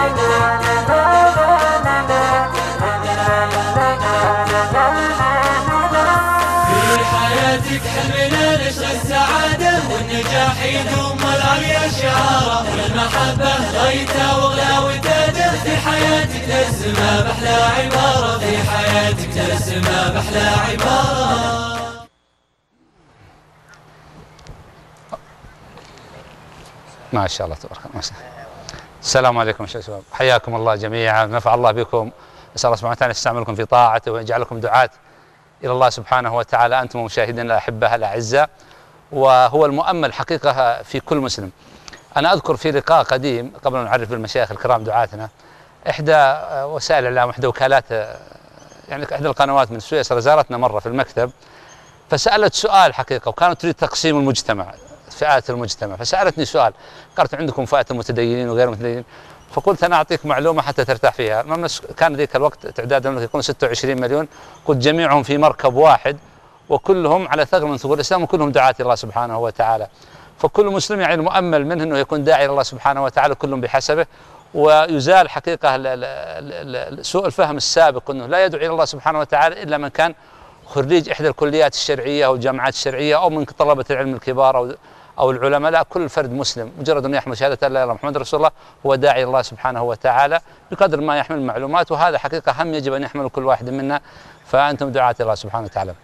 حياتك حملنا نشر السعادة والنجاح يدوم والعليا شعارة والمحبة غايتها وغلاوتها في حياتك ترسمها بأحلى عبارة في حياتك ترسمها بأحلى عبارة. ما شاء الله تبارك الله. السلام عليكم شباب، حياكم الله جميعا، نفع الله بكم. نسأل الله سبحانه وتعالى يستعملكم في طاعته ويجعلكم دعاة إلى الله سبحانه وتعالى، أنتم مشاهدين الأحبة الأعزاء. وهو المؤمل حقيقة في كل مسلم. أنا أذكر في لقاء قديم قبل أن نعرف بالمشايخ الكرام دعاتنا، إحدى وسائل الإعلام، إحدى وكالات، يعني إحدى القنوات من سويسرا زارتنا مرة في المكتب، فسألت سؤال حقيقة، وكانت تريد تقسيم المجتمع، فئات المجتمع، فسألتني سؤال، قالت عندكم فئة المتدينين وغير المتدينين، فقلت أنا أعطيك معلومة حتى ترتاح فيها. كان ذيك الوقت تعداد المملكة يكون 26 مليون، قلت جميعهم في مركب واحد وكلهم على ثغر من ثغور الإسلام وكلهم دعاة الله سبحانه وتعالى. فكل مسلم يعني المؤمل منه أنه يكون داعي إلى الله سبحانه وتعالى، كلهم بحسبه، ويزال حقيقة سوء الفهم السابق أنه لا يدعو إلى الله سبحانه وتعالى إلا من كان خريج إحدى الكليات الشرعية أو الجامعات الشرعية أو من طلبة العلم الكبار أو العلماء. لا، كل فرد مسلم مجرد أن يحمل شهادة لا إله إلا الله محمد رسول الله هو داعي الله سبحانه وتعالى بقدر ما يحمل المعلومات، وهذا حقيقة هم يجب أن يحمله كل واحد منا، فأنتم دعاة الله سبحانه وتعالى.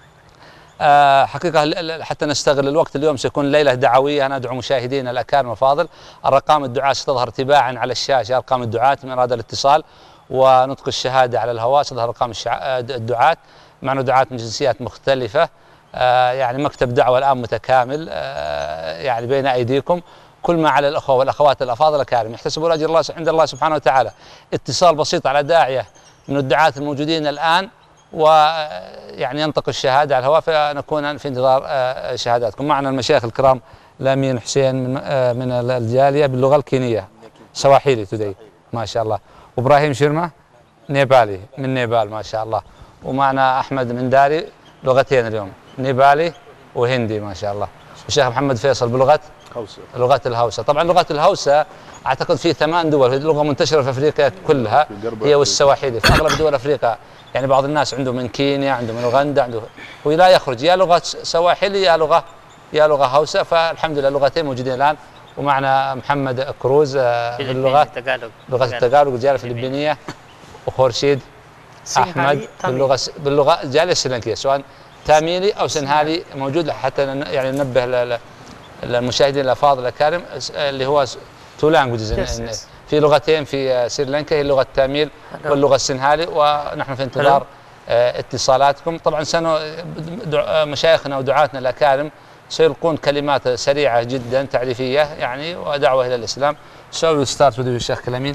حقيقة حتى نستغل الوقت، اليوم سيكون ليلة دعوية، أنا أدعو مشاهدينا الأكارم الفاضل. الأرقام الدعاة ستظهر تباعا على الشاشة، أرقام الدعاة من أراد الاتصال ونطق الشهادة على الهواء ستظهر أرقام الدعاة، معنا دعاة من جنسيات مختلفة. يعني مكتب دعوة الآن متكامل يعني بين أيديكم. كل ما على الأخوة والأخوات الأفاضل الأكارم يحتسبوا الأجر الله عند الله سبحانه وتعالى، اتصال بسيط على داعية من الدعاة الموجودين الآن ويعني ينطق الشهادة على الهواء، فنكون في انتظار شهاداتكم. معنا المشايخ الكرام لامين حسين من الجالية باللغة الكينية، سواحيلي تودي ما شاء الله، وإبراهيم شرمة نيبالي من نيبال ما شاء الله، ومعنا أحمد من داري لغتين اليوم، نيبالي وهندي ما شاء الله، والشيخ محمد فيصل بلغة لغة الهوسة. طبعا لغة الهوسة أعتقد في 8 دول، هي لغة منتشرة في أفريقيا كلها، هي والسواحيلي في أغلب دول أفريقيا. يعني بعض الناس عنده من كينيا، عنده من أوغندا، عنده، ولا يخرج يا لغة سواحيلي يا لغة هوسة. فالحمد لله اللغتين موجودين الآن. ومعنا محمد كروز باللغة التغالوج الجالية الفلبينية، وخورشيد أحمد باللغة الجالية السريلانكية، سواء تاميلي أو سنهالي موجود، حتى يعني ننبه للمشاهدين الأفاضل الأكارم اللي هو تو لانجويجز، في لغتين في سريلانكا، هي اللغة التاميل واللغة السنهالي، ونحن في انتظار اتصالاتكم. طبعا مشايخنا ودعاتنا الأكارم سيلقون كلمات سريعة جدا تعريفية يعني ودعوة إلى الإسلام. So we'll start with you شيخ كلامين.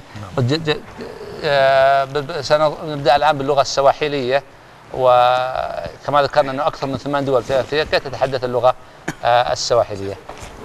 سنبدأ الآن باللغة السواحيلية، وكما ذكرنا أنه أكثر من 8 دول في أفريقيا تتحدث اللغة السواحيلية.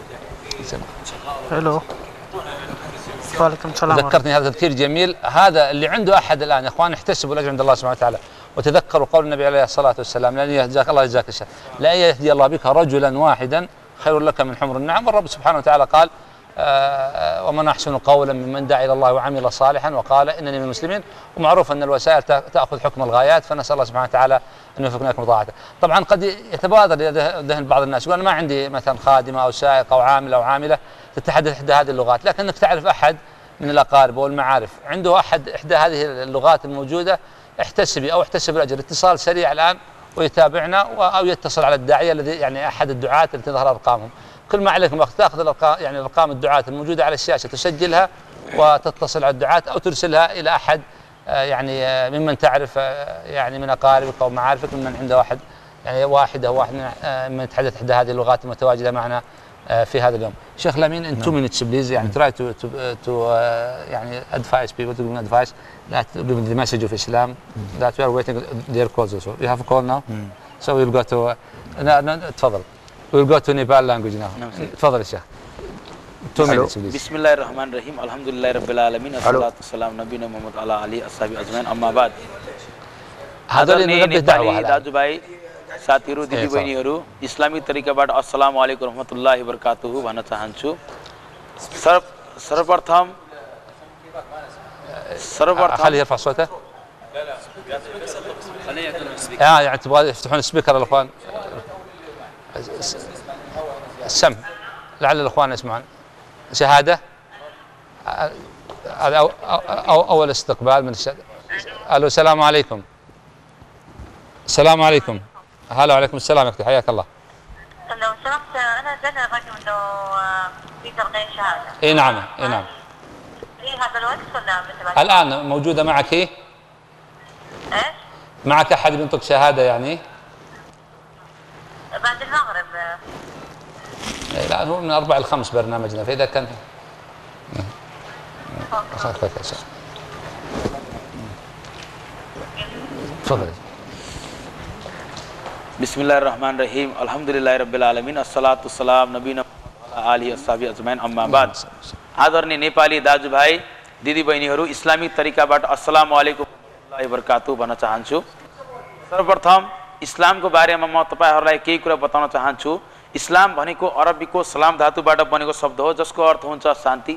حلو. وعليكم السلام. ذكرتني هذا تذكير جميل، هذا اللي عنده أحد الآن يا إخوان احتسبوا الأجر عند الله سبحانه وتعالى، وتذكروا قول النبي عليه الصلاة والسلام: لأن يهديك الله يجزاك الشر، لا يهدي الله بك رجلا واحدا خير لك من حمر النعم. والرب سبحانه وتعالى قال: ومن أحسن قولا ممن دعا إلى الله وعمل صالحا وقال إنني من المسلمين. ومعروف أن الوسائل تأخذ حكم الغايات، فنسأل الله سبحانه وتعالى أن يوفقنا لكم طاعته. طبعا قد يتبادر إلى ذهن بعض الناس يقول: أنا ما عندي مثلا خادمة أو سائق أو عامل أو عاملة تتحدث إحدى هذه اللغات، لكنك تعرف أحد من الأقارب والمعارف عنده إحدى هذه اللغات الموجودة، احتسبي أو احتسب الأجر. اتصال سريع الآن ويتابعنا، أو يتصل على الداعية الذي يعني أحد الدعاة التي تظهر أرقامهم. كل ما عليكم تأخذ الأرقام، يعني أرقام الدعاة الموجودة على الشاشة، تسجلها وتتصل على الدعاة أو ترسلها إلى أحد يعني ممن تعرف يعني من أقاربك أو معارفك، ممن عنده واحد يعني واحد من يتحدث إحدى هذه اللغات المتواجدة معنا في هذا اليوم. شيخ لامين in 2 minutes please, يعني try to يعني advise people, to give advice that give the message of Islam that we are waiting their calls also. You have a call now, so we'll go to تفضل. We'll go to Nepal language now. تفضل يا شيخ. 2 minutes please. بسم الله الرحمن الرحيم. الحمد لله رب العالمين. الصلاة والسلام نبينا محمد على آله أصحابه أجمعين. أما بعد. هذول ننبه دعوة दाजु भाइ साथीहरु दिदी बहिनीहरु इस्लामी तरिकाबाट अस्सलामु अलैकुम रहमतुल्लाहि वबरकातुहु भन्न चाहन्छु। सर्वप्रथम सर्वप्रथम خليه يرفع صوته. يعني تبغى يفتحون السبيكر الاخوان. السمع لعل الاخوان يسمعون. شهاده هذا اول استقبال من الشهاده. الو السلام عليكم. السلام عليكم. هلا وعليكم السلام يا اختي حياك الله. لو سمحت انا جاني الرقم انه في تلقين شهاده. اي نعم اي نعم. في هذا الوقت ولا مثل الان موجوده معك هي؟ ايش؟ معك احد بينطق شهاده يعني؟ بعد المغرب. لا هو من 4 ل 5 برنامجنا فاذا كان تفضل. بسم الله الرحمن الرحيم الحمد لله رب العالمين الصلاة والسلام नबीना आली अस्हाबी अजमैन अम्मा बाद आदरणीय नेपाली दाजुभाइ दिदीबहिनीहरू इस्लामिक तरिकाबाट अस्सलामु अलैकुम वरहमतुल्लाहि वबरकातुहू भन्न चाहन्छु। सर्वप्रथम इस्लामको बारेमा म तपाईहरुलाई केही कुरा बताउन चाहन्छु। इस्लाम भनेको अरबीको सलाम धातुबाट बनेको शब्द हो जसको अर्थ हुन्छ शान्ति,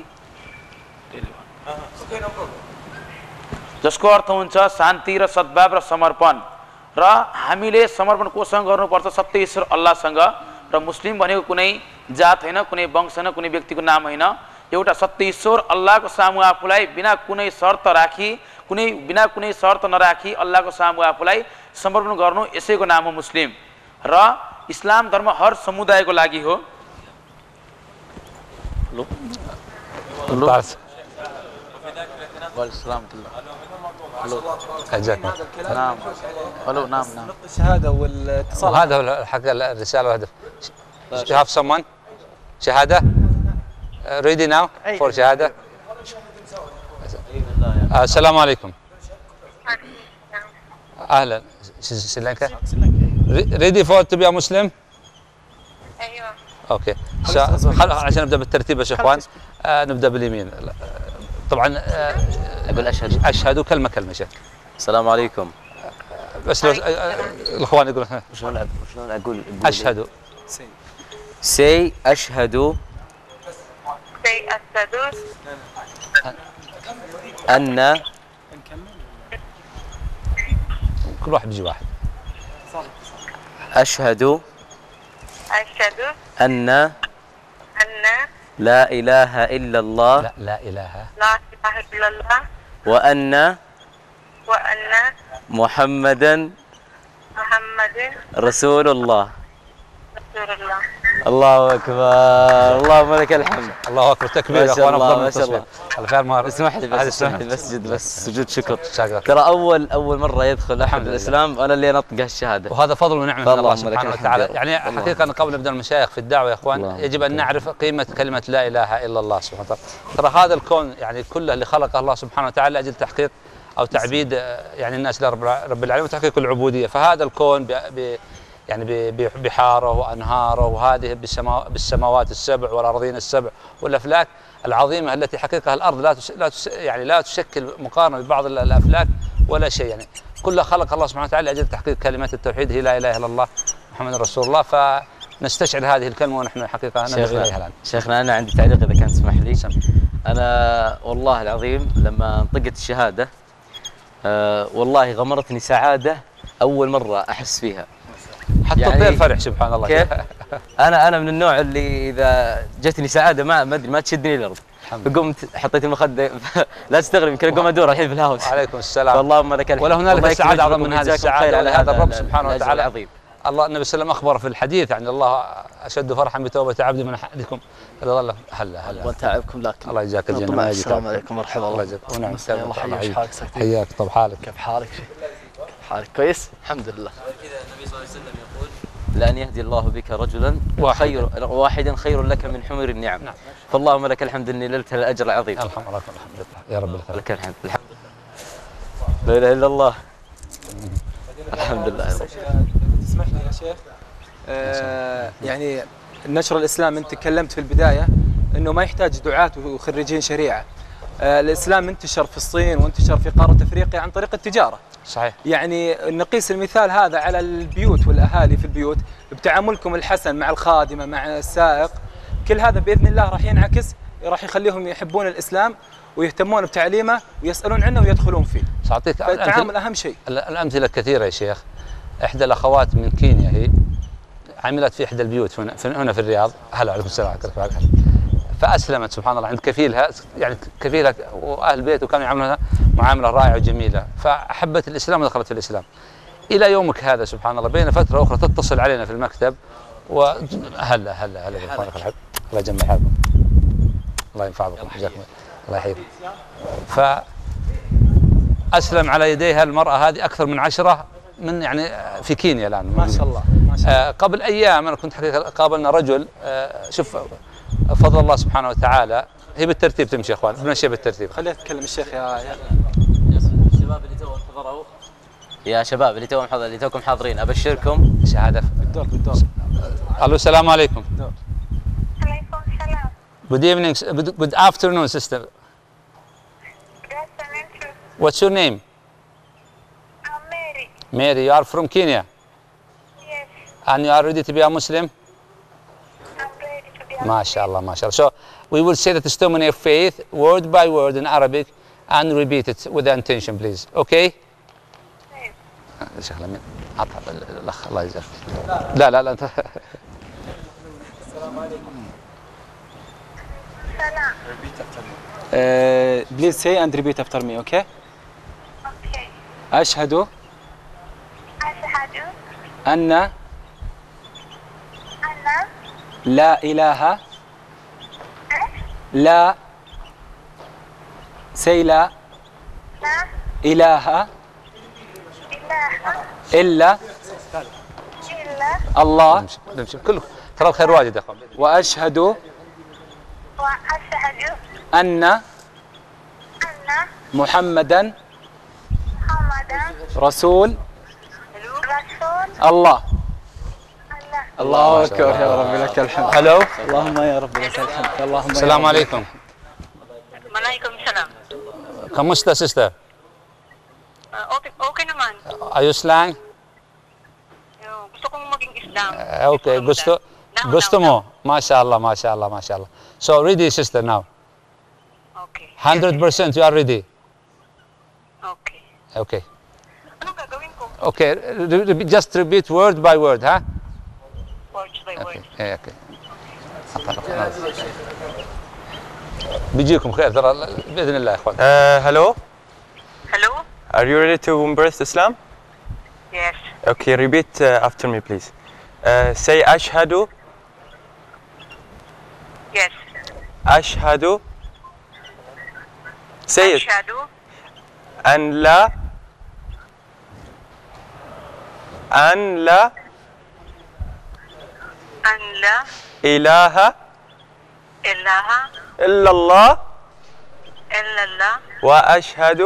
जसको अर्थ हुन्छ शान्ति र सद्भाव र समर्पण। र हामीले समर्पण कोसँग गर्नुपर्छ? सत्य ईश्वर अल्लाहसँग। र मुस्लिम भनेको कुनै जात हैन, कुनै वंश हैन, कुनै व्यक्तिको नाम हैन। एउटा सत्य ईश्वर अल्लाहको सामु आफूलाई बिना कुनै शर्त राखी, बिना कुनै शर्त नराखी अल्लाहको सामु आफूलाई समर्पण गर्नु, यसैको नाम हो मुस्लिम। र इस्लाम धर्म हर समुदायको लागि हो। Hello hello hello حياكم. نعم الو نعم الشهاده والاتصال. وهذا هو حق الرساله والهدف. You have someone شهاده ready now for شهاده. السلام عليكم. اهلا. سريلانكا ready for to be a Muslim. ايوه اوكي عشان نبدا بالترتيب يا اخوان. نبدا باليمين. طبعا اقول اشهد كلمه كلمه شيخ. السلام عليكم. بس لو الاخوان يقولون شلون اقول اشهد. سي اشهد ان كل واحد بيجي واحد. اشهد ان لا اله الا الله. لا اله الا الله. وان محمدا رسول الله. الله اكبر. اللهم لك الحمد. الله اكبر. تكبير يا اخوان. افضل من التصوير. الخير ما اسمح لي بس المسجد بس سجود شكر. شكرا. ترى اول مره يدخل احد الاسلام انا اللي انطق الشهاده، وهذا فضل ونعمه من الله سبحانه الحمد. وتعالى. يعني حقيقه قبل نبدا المشايخ في الدعوه يا اخوان يجب ان نعرف قيمه كلمه لا اله الا الله سبحانه وتعالى. ترى هذا الكون يعني كله اللي خلقه الله سبحانه وتعالى لاجل تحقيق او تعبيد يعني الناس لرب العالمين وتحقيق العبوديه. فهذا الكون يعني بحاره وانهاره وهذه بالسماوات السبع والارضين السبع والافلاك العظيمه التي حقيقه الارض لا تشكل مقارنه ببعض الافلاك ولا شيء. يعني كلها خلق الله سبحانه وتعالى لاجل تحقيق كلمه التوحيد هي لا اله الا الله محمد رسول الله. فنستشعر هذه الكلمه ونحن حقيقه نبحث اليها الان. شيخنا انا عندي تعليق اذا كان تسمح لي. انا والله العظيم لما انطقت الشهاده والله غمرتني سعاده اول مره احس فيها. حتى يعني الطير فرح سبحان الله. كيف؟ انا من النوع اللي اذا جتني سعاده ما ادري ما تشدني الارض. فقمت حطيت المخده لا تستغرب يمكن اقوم ادور الحين في الهاوس. عليكم السلام. اللهم لك الحمد. ولا هنالك سعاده اعظم من هذه السعاده على هذا الرب سبحانه وتعالى. العظيم. الله النبي صلى الله عليه وسلم اخبر في الحديث عن الله اشد فرحا بتوبه عبد من احدكم اذا ظل هلا وتعبكم لكن الله يجزاك الجنه. السلام عليكم مرحبا الله يجزاك. ونعم الله حياك. حياك. طب حالك كيف حالك؟ حالك كويس؟ الحمد لله. كذا النبي صلى الله عليه وسلم يقول لأن يهدي الله بك رجلا واحدا خير لك من حمر النعم. نعم. فاللهم لك الحمد اني نلت الاجر العظيم. الحمد لله يا رب الخير. لك الحمد. الحمد لله. لا اله الا الله. الحمد لله. تسمح لي يا شيخ يعني نشر الاسلام انت تكلمت في البدايه انه ما يحتاج دعاة وخريجين شريعه. الاسلام انتشر في الصين وانتشر في قاره افريقيا عن طريق التجاره. صحيح. يعني نقيس المثال هذا على البيوت والاهالي في البيوت بتعاملكم الحسن مع الخادمه مع السائق، كل هذا باذن الله راح ينعكس، راح يخليهم يحبون الاسلام ويهتمون بتعليمه ويسألون عنه ويدخلون فيه. سأعطيك التعامل أهم شيء. الأمثلة كثيرة يا شيخ. إحدى الأخوات من كينيا هي عملت في إحدى البيوت هنا في الرياض. هلا عليكم السلام. فأسلمت سبحان الله عند كفيلها، يعني كفيلها وأهل البيت، وكانوا يعاملونها معاملة رائعة وجميلة، فأحبت الإسلام ودخلت في الإسلام. إلى يومك هذا سبحان الله بين فترة أخرى تتصل علينا في المكتب هلا بإخوانك الحب، الله يجمع حالكم، الله ينفع بكم، جزاكم الله يحييكم. فأسلم على يديها المرأة هذه أكثر من 10 من يعني في كينيا الآن. ما شاء الله ما شاء الله. قبل أيام أنا كنت حقيقة قابلنا رجل، شوف فضل الله سبحانه وتعالى، هي بالترتيب تمشي يا اخوان، بنمشي بالترتيب. خليها تتكلم الشيخ يا الشباب اللي توهم حضروا، يا شباب اللي توكم حاضرين، ابشركم شهاده بالدور. الو السلام عليكم. عليكم السلام. Good evening, good afternoon sister. Good afternoon too. What's your name? I'm Mary. Mary, you are from Kenya Yes, and you are ready to be a Muslim? I'm ready to be ما شاء الله ما شاء الله. So we will say the testimony of faith word by word in Arabic and repeat it with the intention please. Okay? شيخ لمين عطها الاخ الله يجزاك. لا انت. السلام عليكم. سلام. Please say and repeat after me, okay? Okay. أشهد أن لا إله لا سيلا إله إلا الله. نمشي كلكم ترى الخير واجد يا اخوان. وأشهد أن محمدا رسول الله. الله أكبر يا رب لك الحمد. هلو اللهم يا رب لك الحمد. اللهم السلام عليكم. وعليكم السلام. ¿Cómo está sister? Okay naman. Ayos lang? Gusto kong maging Islam. Okay, gusto mo. MashaAllah, MashaAllah, MashaAllah. So ready sister now. Okay. 100% you are ready. Okay. Okay. Anong gagawin ko? Okay, just repeat word by word, ha? Word by word. Okay. بيجيكم خير ترى باذن الله يا اخوان. Hello. Hello? Are you ready to embrace Islam? Yes. Okay, repeat after me, please. Say ashhadu. Yes. Ashhadu. Say it. Ashhadu An la. An la an la ilaha ilaha illallah illallah wa ashhadu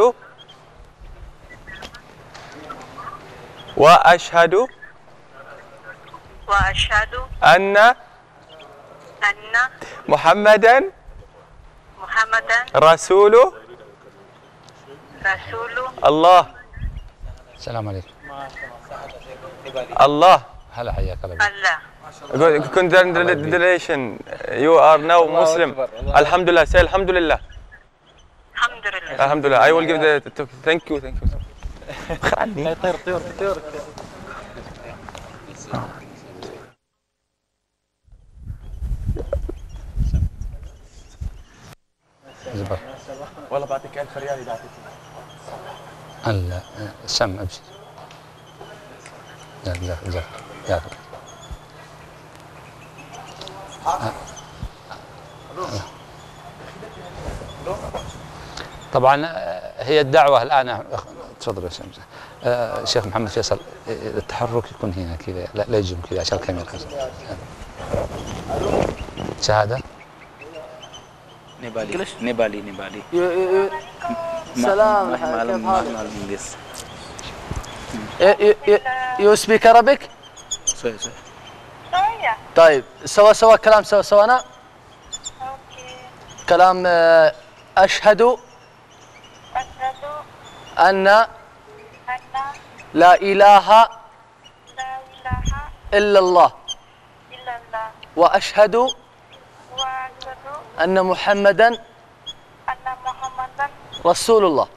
wa ashhadu anna anna Muhammadan Muhammadan rasulu Allah. السلام عليكم. Allah. هلا حياك الله. Allah. Good. Congratulations. You are now Muslim. Alhamdulillah. Say Alhamdulillah. Alhamdulillah. Alhamdulillah. I will give the thank you. طير. زبر. والله بعطيك 1000 ريال اذا اعطيتني. السم ابشر. جزاك. طبعا هي الدعوه الان. تفضل يا شيخ. الشيخ محمد فيصل التحرك يكون هنا كذا، لا يجيهم كذا عشان الكاميرا. شهاده نيبالي سلام كيف حالك؟ يو سبيك عربيك؟ شوية. طيب سوا كلام سوانا. اوكي. كلام أشهد أن لا إله إلا الله وأشهد أن محمدا رسول الله.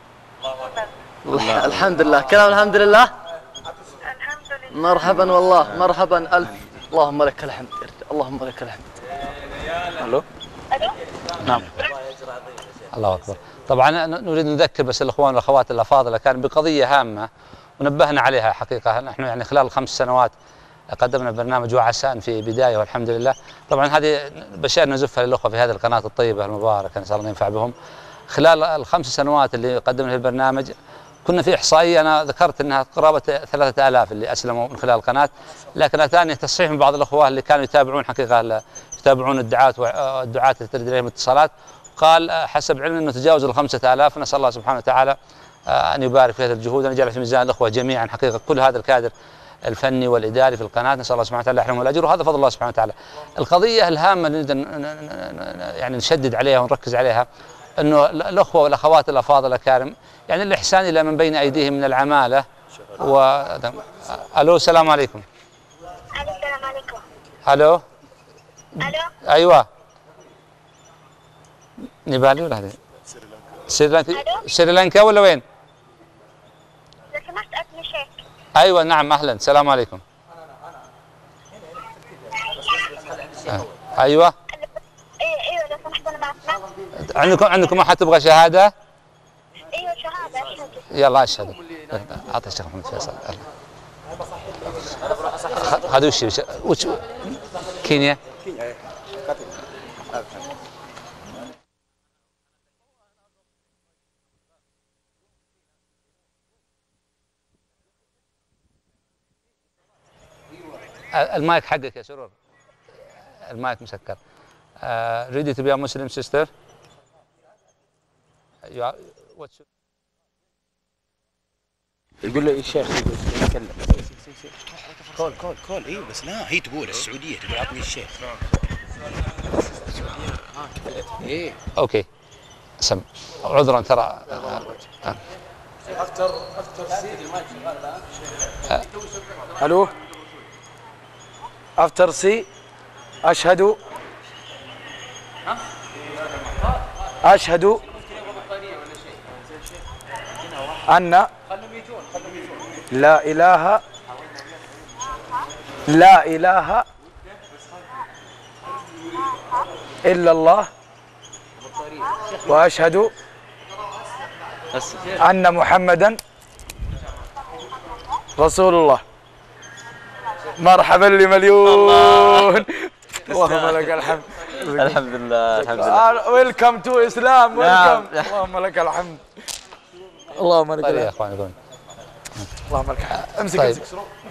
الحمد لله. كلام الحمد لله. الحمد لله. مرحبا والله، مرحبا ألف. اللهم لك الحمد، اللهم لك الحمد. الو. الو. نعم. الله أكبر. طبعا نريد نذكر بس الأخوان والأخوات الأفاضل كان بقضية هامة ونبهنا عليها حقيقة. نحن يعني خلال ال5 سنوات قدمنا برنامج وعسان في بداية والحمد لله. طبعا هذه بشائر نزفها للأخوة في هذه القناة الطيبة المباركة، نسأل الله ينفع بهم. خلال ال5 سنوات اللي قدمنا في البرنامج كنا في إحصائية أنا ذكرت أنها قرابة 3000 اللي أسلموا من خلال القناة، لكن أتاني تصحيح من بعض الأخوة اللي كانوا يتابعون حقيقة يتابعون الدعاة اللي ترد إليهم اتصالات، قال حسب علمي أنه تجاوز ال 5000. نسأل الله سبحانه وتعالى أن يبارك في هذه الجهود وأن يجعل في ميزان الأخوة جميعا حقيقة كل هذا الكادر الفني والإداري في القناة. نسأل الله سبحانه وتعالى يحرمهم الأجر، وهذا فضل الله سبحانه وتعالى. القضية الهامة اللي يعني نشدد عليها ونركز عليها أنه الأخوة والأخوات الأفاضل الأكارم يعني الإحسان إلى من بين أيديهم من العمالة ألو السلام عليكم. السلام عليكم. ألو. الو. أيوة نيبالي ولا هذه؟ سريلانكا ولا وين؟ لو سمحت اسمي شيخ. ايوه نعم اهلا السلام عليكم. ايوه ايوه لو سمحت انا بسمع. عندكم احد تبغى شهاده؟ ايوه شهاده اشهد. يلا اشهد. اعطي الشيخ محمد فيصل. هذا وش كينيا؟ المايك حقك يا سرور، المايك مسكر. ready to be a Muslim sister? يقول له الشيخ يتكلم. كول اي بس لا هي تقول السعوديه تقول اعطني الشيخ. ايه اوكي سم عذرا ترى الو افتر سي اشهد ان لا اله الا الله واشهد ان محمدا رسول الله. مرحبا لمليون. اللهم لك الحمد. الحمد لله الحمد لله. ويلكم تو اسلام. ويلكم. اللهم لك الحمد. اللهم لك الحمد يا اخوان يقولون. اللهم لك الحمد. امسك طيب.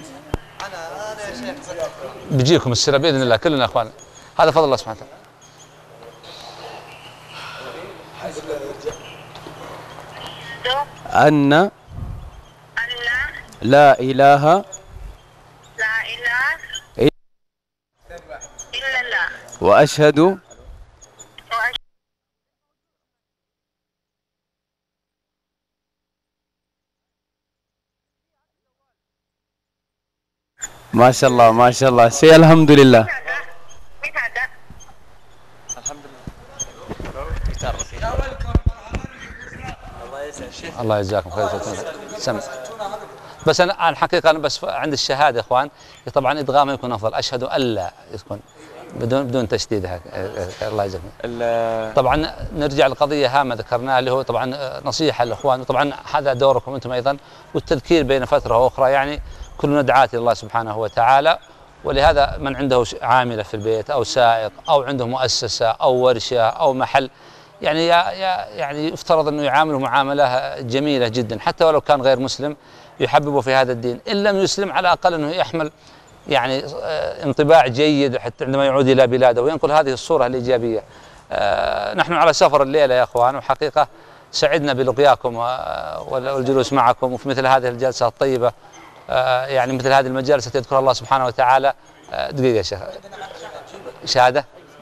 بيجيكم السيره باذن الله كلنا يا اخوان، هذا فضل الله سبحانه وتعالى. أن لا إله إلا الله وأشهد ما شاء الله ما شاء الله سي الحمد لله. الله يجزاكم خير. سم بس انا الحقيقه انا بس عند الشهاده يا اخوان طبعا ادغامها يكون افضل. اشهد الا يكون بدون تشديد. الله يجزاكم. طبعا نرجع لقضيه هامه ذكرناها اللي هو طبعا نصيحه للاخوان، وطبعا هذا دوركم انتم ايضا، والتذكير بين فتره واخرى. يعني كلنا دعاة الى الله سبحانه وتعالى، ولهذا من عنده عامله في البيت او سائق او عنده مؤسسه او ورشه او محل يعني يفترض انه يعامله معامله جميله جدا، حتى ولو كان غير مسلم يحببه في هذا الدين. ان لم يسلم على الاقل انه يحمل يعني انطباع جيد حتى عندما يعود الى بلاده وينقل هذه الصوره الايجابيه. نحن على سفر الليله يا اخوان، وحقيقه سعدنا بلقياكم والجلوس معكم وفي مثل هذه الجلسه الطيبه. يعني مثل هذه المجالس التي يذكر الله سبحانه وتعالى. دقيقه يا شيخ، شهاده.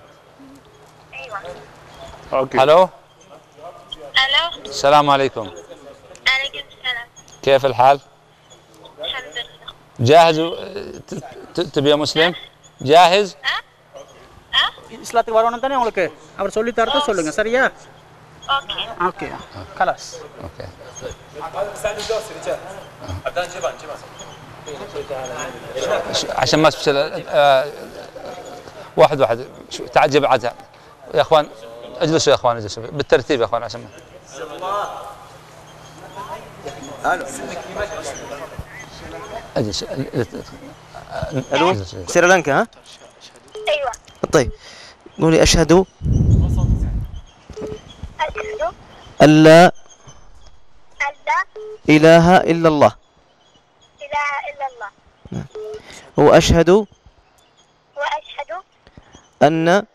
ايوه. الو. السلام عليكم. عليكم السلام. كيف الحال؟ الحمد لله. جاهز تبي يا مسلم؟ جاهز؟ இஸ்லாத்துக்கு வரணும்னு தானே உங்களுக்கு அவர் சொல்லி தரத சொல்லுங்க சரியா? Okay. اوكي خلاص. اوكي. عشان ما تفشل واحد واحد تعال جيب عاد يا اخوان اجلسوا يا اخوان اجلسوا بالترتيب يا اخوان عشان ما اجلس. الو سريلانكا ها؟ ايوه. طيب قولي أشهد أشهد أن لا أن لا إله إلا الله إله إلا الله وأشهد وأشهد أن أن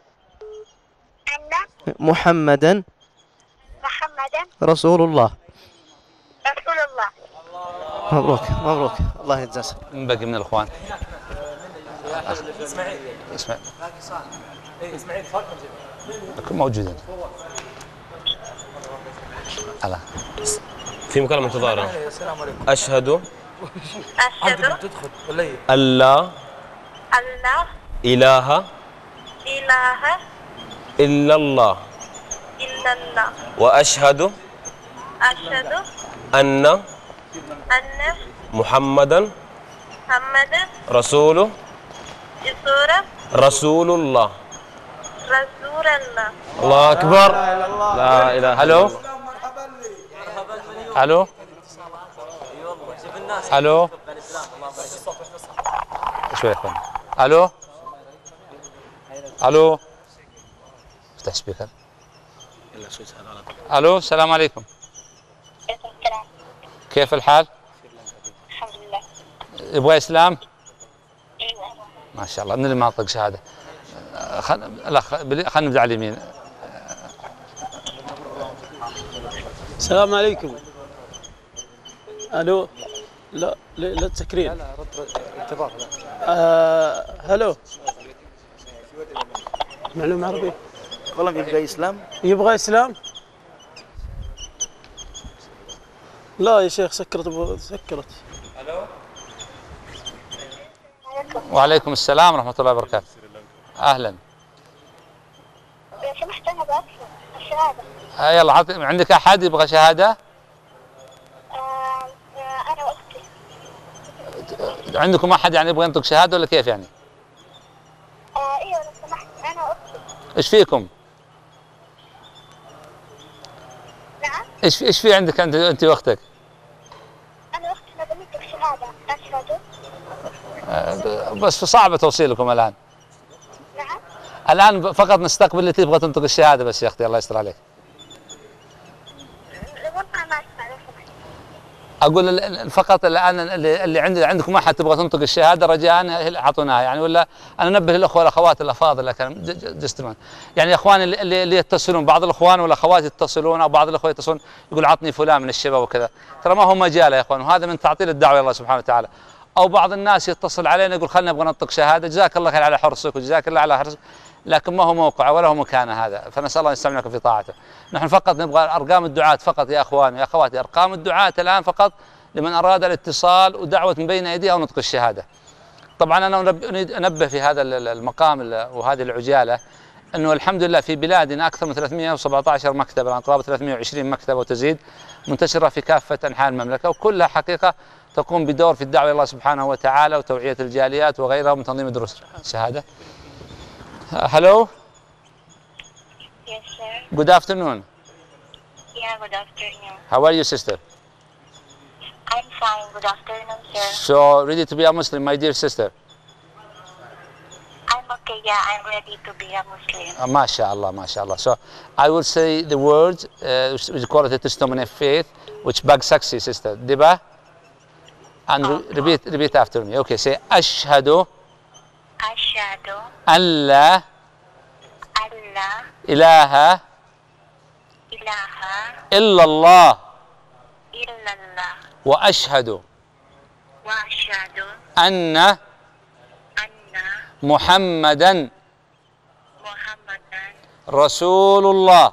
محمدا محمدا رسول الله. رسول الله. مبروك مبروك الله يجزاك. من باقي من الاخوان؟ اسماعيل. اسماعيل. اسماعيل فاطمه موجودين. على في مكالمة انتظار. أشهد أشهد أن لا أن لا إله إله إلا الله إلا الله وأشهد أشهد أن أن محمدا محمدا رسول رسول الله. رسول الله. الله أكبر. لا إله. الو الو الو شوي يا اخوان. الو الو افتح سبيكر. الو السلام عليكم. كيف الحال؟ الحمد لله. يبغى اسلام؟ ايوه. ما شاء الله. من اللي ما نطق شهاده؟ خلينا نبدا على اليمين. السلام عليكم. الو لا لا تسكرين. لا رد انتظار. هلو معلومة عربي. والله يبغى إسلام. يبغى إسلام؟ لا يا شيخ سكرت سكرت. الو وعليكم السلام ورحمه الله وبركاته. اهلا. لو سمحت أنا بأطلب الشهادة. يلا عندك احد يبغى شهاده؟ أنا وأختي. عندكم احد يعني يبغى ينطق شهاده ولا كيف يعني؟ ايوه لو سمحت انا واختي. ايش فيكم؟ نعم. ايش في عندك انت واختك؟ انا واختي نبي نطلب شهاده. اشهد. بس صعبه توصيلكم الان. نعم. الان فقط نستقبل اللي تبغى تنطق الشهاده بس يا اختي الله يستر عليك. والله ما اسمع لو سمحت. اقول فقط الان اللي عندكم احد تبغى تنطق الشهاده رجاء اعطوناها يعني، ولا انا انبه الاخوه والاخوات الافاضل يعني يا اخوان اللي يتصلون، بعض الاخوان والاخوات يتصلون او بعض الاخوه يتصلون يقول عطني فلان من الشباب وكذا، ترى ما هو مجال يا اخوان، وهذا من تعطيل الدعوه الى الله سبحانه وتعالى. او بعض الناس يتصل علينا يقول خلنا نبغى ننطق شهاده، جزاك الله خير على حرصك وجزاك الله على حرصك، لكن ما هو موقعه ولا هو مكانه هذا، فنسال الله ان يستعملكم في طاعته. نحن فقط نبغى ارقام الدعاة فقط يا اخواني يا اخواتي، ارقام الدعاة الان فقط لمن اراد الاتصال ودعوه من بين ايديه او نطق الشهاده. طبعا انا اريد انبه في هذا المقام وهذه العجاله انه الحمد لله في بلادنا اكثر من 317 مكتبه، الان قرابه 320 مكتبه وتزيد منتشره في كافه انحاء المملكه، وكلها حقيقه تقوم بدور في الدعوه الى الله سبحانه وتعالى وتوعيه الجاليات وغيرها ومن تنظيم الدروس. شهاده. Hello. Yes sir. Good afternoon. Yeah, good afternoon. How are you, sister? I'm fine. Good afternoon, sir. So ready to be a Muslim, my dear sister? I'm okay. Yeah, I'm ready to be a Muslim. MashaAllah, MashaAllah. So I will say the words, we call it a testimony of faith, which bags success, sister. Diba? And repeat after me. Okay, say Ashhadu Ashhadu an la ilaha illallah wa ashhadu anna Muhammadan Rasulullah.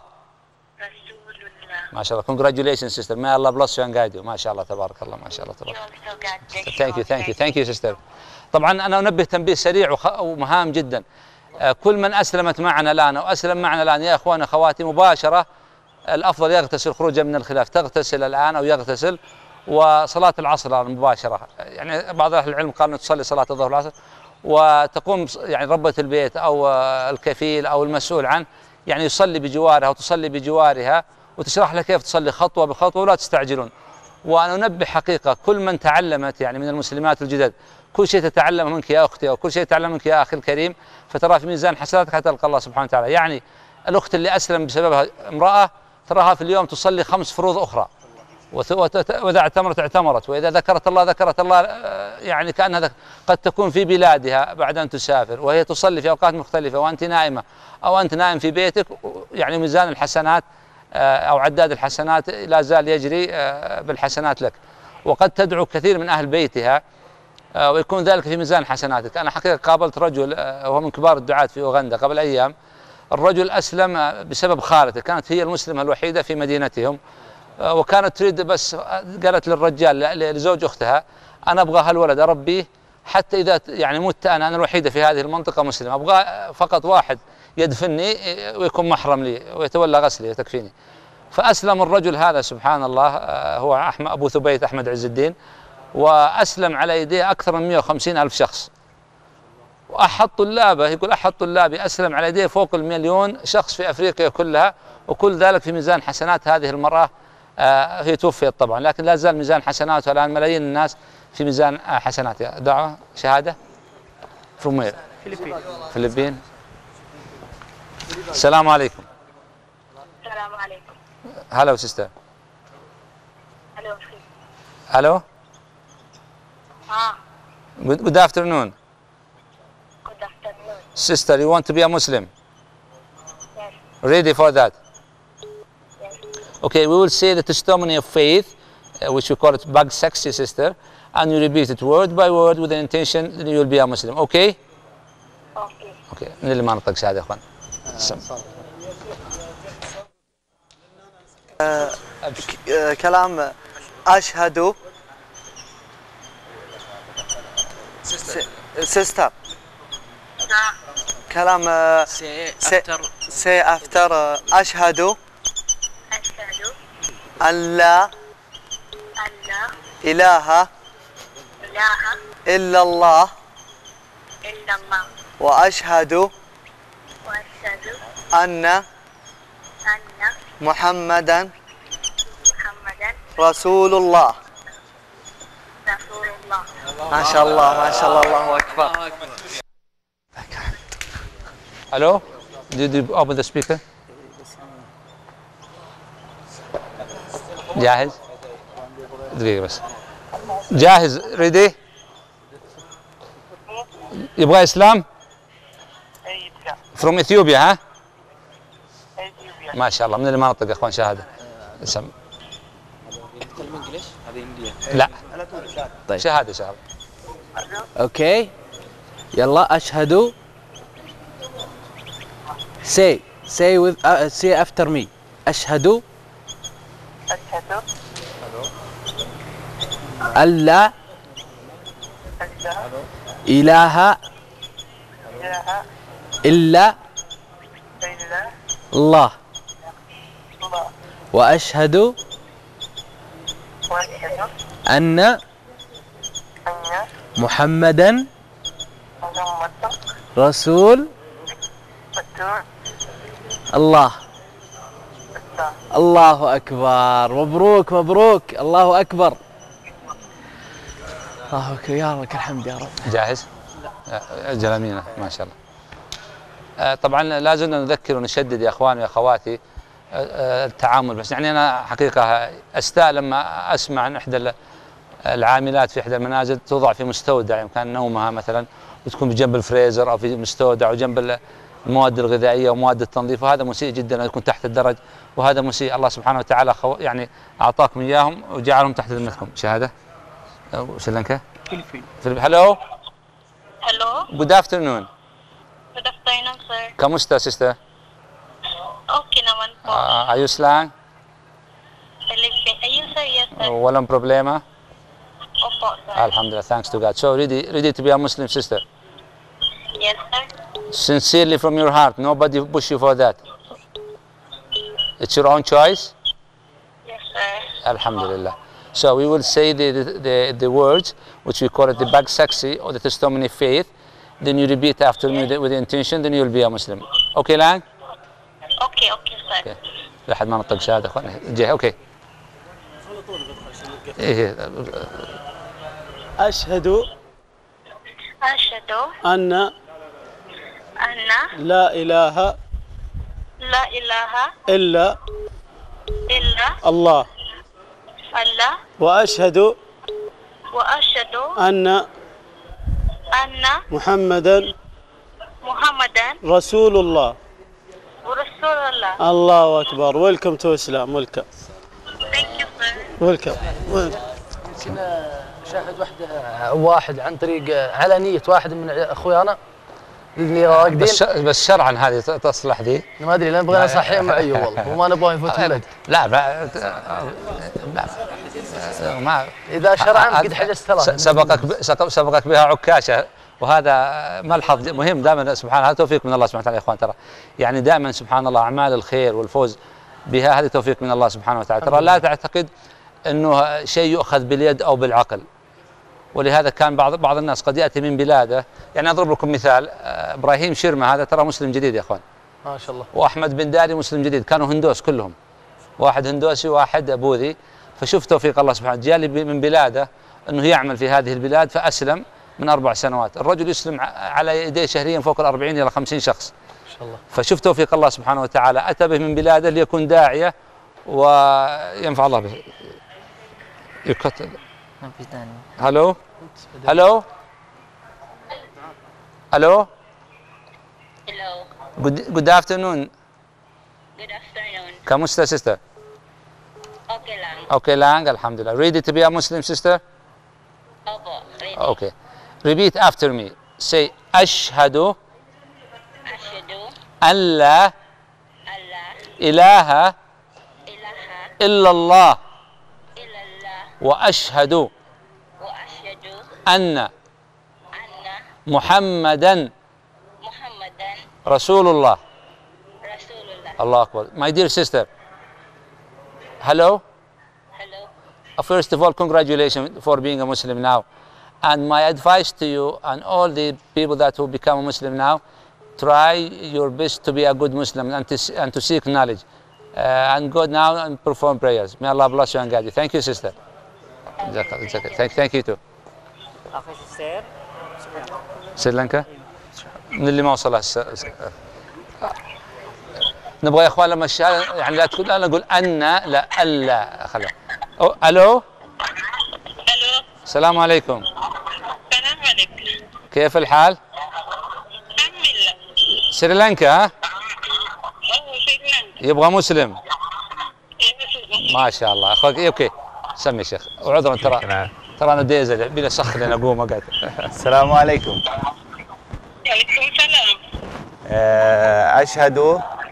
ما شاء الله. Congratulations sister. May Allah bless you and guide you. ما شاء الله تبارك الله ما شاء الله تبارك الله. Thank you sister. طبعا انا انبه تنبيه سريع ومهام جدا. كل من اسلمت معنا الان او اسلم معنا الان يا اخواني اخواتي مباشره الأفضل يغتسل خروجا من الخلاف، تغتسل الآن أو يغتسل، وصلاة العصر مباشرة. يعني بعض أهل العلم قال أن تصلي صلاة الظهر والعصر، وتقوم يعني ربة البيت أو الكفيل أو المسؤول عنه يعني يصلي بجوارها وتصلي بجوارها، وتشرح له كيف تصلي خطوة بخطوة، ولا تستعجلون. وأنا أنبه حقيقة كل من تعلمت يعني من المسلمات الجدد كل شيء تتعلم منك يا أختي، أو كل شيء تتعلم منك يا أخي الكريم، فترى في ميزان حسناتك حتى تلقى الله سبحانه وتعالى. يعني الأخت اللي أسلم بسببها امرأة تراها في اليوم تصلي 5 فروض أخرى، وإذا اعتمرت، وإذا ذكرت الله يعني كأنها قد تكون في بلادها بعد أن تسافر، وهي تصلي في أوقات مختلفة وأنت نائمة أو أنت نائم في بيتك. يعني ميزان الحسنات أو عداد الحسنات لا زال يجري بالحسنات لك، وقد تدعو كثير من أهل بيتها ويكون ذلك في ميزان حسناتك. أنا حقيقة قابلت رجل هو من كبار الدعاة في أوغندا قبل أيام، الرجل أسلم بسبب خالته، كانت هي المسلمة الوحيدة في مدينتهم، وكانت تريد بس قالت للرجال لزوج أختها أنا أبغى هالولد أربيه حتى إذا يعني مت أنا الوحيدة في هذه المنطقة مسلمة، أبغى فقط واحد يدفني ويكون محرم لي ويتولى غسلي وتكفيني. فأسلم الرجل هذا سبحان الله، هو أبو ثبيت أحمد عز الدين، وأسلم على يديه أكثر من 150,000 شخص. وأحد طلابه يقول أحد طلابي أسلم على يديه فوق 1,000,000 شخص في أفريقيا كلها، وكل ذلك في ميزان حسنات هذه المرأة. هي توفيت طبعا، لكن لا زال ميزان حسناتها الآن ملايين الناس في ميزان حسناتها. دعوة شهادة from where؟ فلبين. السلام عليكم. السلام عليكم. هلا سيستر. الو. الو. Good afternoon. Good afternoon. Sister, you want to be a Muslim? Yes. Ready for that? Yes. Okay, we will say the testimony of faith, which we call it bag sexy, sister, and you repeat it word by word with the intention that you will be a Muslim. Okay? Okay. Okay. من اللي ما نطق شهادة يا اخوان؟ كلام أشهد سيستر كلام سي أفتر أشهد أن لا إله إلا الله وأشهد أن محمدا رسول الله. ما شاء الله ما شاء الله، الله أكبر. Hello? Did you open the speaker? جاهز؟ دقيقة بس. جاهز؟ ريدي؟ يبغى إسلام؟ From Ethiopia ها؟ ما شاء الله. من اللي ما نطق يا اخوان شهادة؟ اسم. لا. طيب. شهادة. اوكي. يلا أشهد. say after me. أشهد أن لا إله إلا الله وأشهد أن محمدا رسول الله. الله أكبر. مبروك مبروك. الله أكبر. الله أكبر. يا لك الحمد يا رب. جاهز؟ جلامينة ما شاء الله. طبعا لا زلنا نذكر ونشدد يا اخواني واخواتي التعامل، بس يعني انا حقيقه استاء لما اسمع عن احدى العاملات في احدى المنازل توضع في مستودع يمكن نومها مثلا، وتكون بجنب الفريزر او في مستودع وجنب المواد الغذائيه ومواد التنظيف، وهذا مسيء جدا يكون تحت الدرج، وهذا مسيء. الله سبحانه وتعالى يعني اعطاكم اياهم وجعلهم تحت ذمتكم. شهاده؟ سريلانكا؟ فلبين. هلو. Hello. Good afternoon. Good afternoon, sir. ¿Cómo está, sister? Okay naman po. Ayos lang? Ayun, sir. Yes, sir. Walang problema? Opo, sir. Alhamdulillah, thanks to God. So ready to be a Muslim, sister? Yes, sir. Sincerely from your heart, nobody push you for that. It's your own choice? Yes, sir. Alhamdulillah. So we will say the words, which we call it the Bagsaksi or the testimony faith. Then you repeat after me with the intention, then you will be a Muslim. Okay, Lang? Okay, sir. Okay. لحد ما نطق شهادة اخوان. جاي اوكي. ايه أشهد أن لا إله إلا الله وأشهد أن محمدا رسول الله. الله أكبر. ويلكم تو إسلام. ويلكم. ويلكم. شاهد واحد عن طريق علنية واحد من اخويانا اللي راقدين بس شرعا هذه تصلح ذي؟ ما ادري لان بغينا صحيح معي والله وما نبغى يفوت ولد. لا ما اذا شرعا قد حجزت ثلاثة. سبقك بها عكاشة، وهذا ملحظ مهم دائما. سبحان الله، هذا توفيق من الله سبحانه وتعالى يا اخوان. ترى يعني دائما سبحان الله اعمال الخير والفوز بها هذه توفيق من الله سبحانه وتعالى. ترى لا تعتقد انه شيء يؤخذ باليد او بالعقل، ولهذا كان بعض الناس قد ياتي من بلاده. يعني اضرب لكم مثال، ابراهيم شرمه هذا ترى مسلم جديد يا اخوان ما شاء الله، واحمد بن داري مسلم جديد، كانوا هندوس كلهم، واحد هندوسي واحد بوذي. فشوف توفيق الله سبحانه، جاء لي من بلاده انه يعمل في هذه البلاد فاسلم من 4 سنوات. الرجل يسلم على يديه شهريا فوق 40 الى 50 شخص ما شاء الله. فشوف توفيق الله سبحانه وتعالى، اتى به من بلاده ليكون داعيه وينفع الله به. يقتل. هلو هلو هلو. Good afternoon. Good afternoon. Kamusta sister? Okay lang. Okay lang, alhamdulillah. Ready to be a Muslim sister? Opo, ready. Okay. Repeat after me. Say ashhadu an la ilaha illa Allah wa ashhadu anna Muhammadan Rasulullah. Allah Akbar. My dear sister, hello. First of all, congratulations for being a Muslim now. And my advice to you and all the people that will become a Muslim now, try your best to be a good Muslim and to seek knowledge. And go now and perform prayers. May Allah bless you and guide you. Thank you, sister. Thank you too. سريلانكا من اللي ما وصلها نبغى يا اخوان لما الشهاده يعني لا تقول انا اقول ان لا الا خلاص. الو السلام عليكم. السلام عليكم. كيف الحال؟ الحمد لله. سريلانكا ها؟ سريلانكا. يبغى مسلم. ما شاء الله اخوك. اوكي سمي شيخ وعذرا ترى انا ديزل يبي لي صخر لين اقوم اقعد. السلام عليكم. وعليكم السلام. أشهد